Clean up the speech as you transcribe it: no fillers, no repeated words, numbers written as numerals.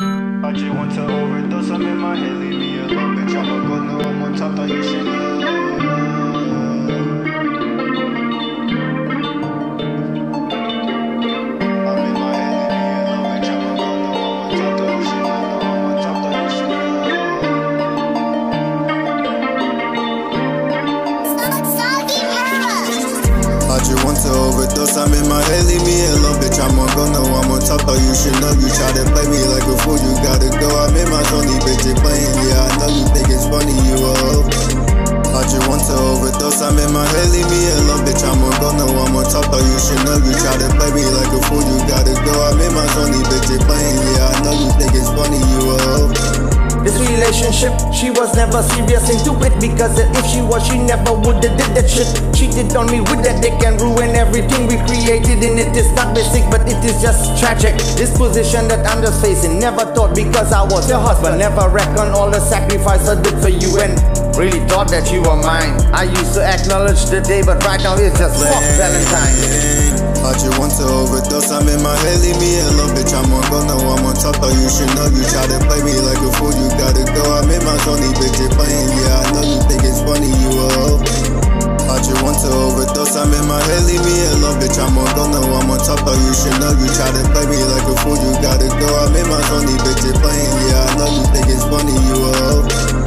I just want to overdose, I'm in my head, leave me alone, bitch, I'ma go, no, I'm on top, thought you should know. To overdose, I'm in my head, leave me alone, bitch, I'm on go, no, I'm on top, though you should know, you try to play me like a fool, you gotta go, I'm in my zone, these bitches playing, yeah, I know you think it's funny, you a hoe. I just want to overdose, I'm in my head, leave me alone, bitch, I'm on go, no, I'm on top, though you should know, you try to play me like a fool, you gotta go, I'm in my zone, these bitches playing, yeah, I know you think it's funny, you a hoe. This relationship, she was never serious into it, because if she was, she never would've did that shit. Cheated on me with that dick and ruined everything we created, and it is not basic, but it is just tragic. This position that I'm just facing, never thought because I was your husband, never reckoned all the sacrifice I did for you, and really thought that you were mine. I used to acknowledge the day, but right now it's just fuck Valentines. I just want to overdose, I'm in my head, leave me alone, bitch, I'm on go, no, I'm on top, though you should know, you try to play me like a fool, you gotta go, I'm in my zone, these bitches playing, yeah, I know you think it's funny, you a hoe. I just want to overdose, I'm in my head, leave me alone, bitch, I'm on go, no, I'm on top, though you should know, you try to play me like a fool, you gotta go, I'm in my zone, these bitches playing, yeah, I know you think it's funny, you a hoe.